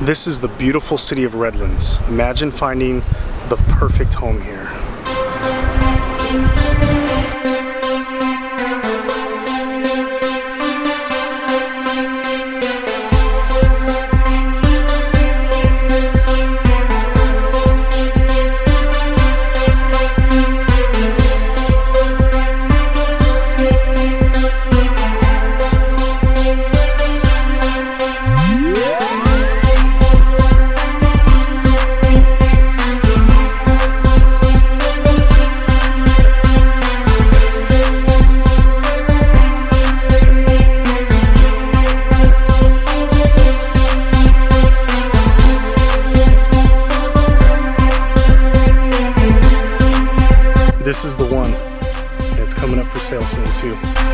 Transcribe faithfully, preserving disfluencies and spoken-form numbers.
This is the beautiful city of Redlands. Imagine finding the perfect home here. This is the one that's coming up for sale soon too.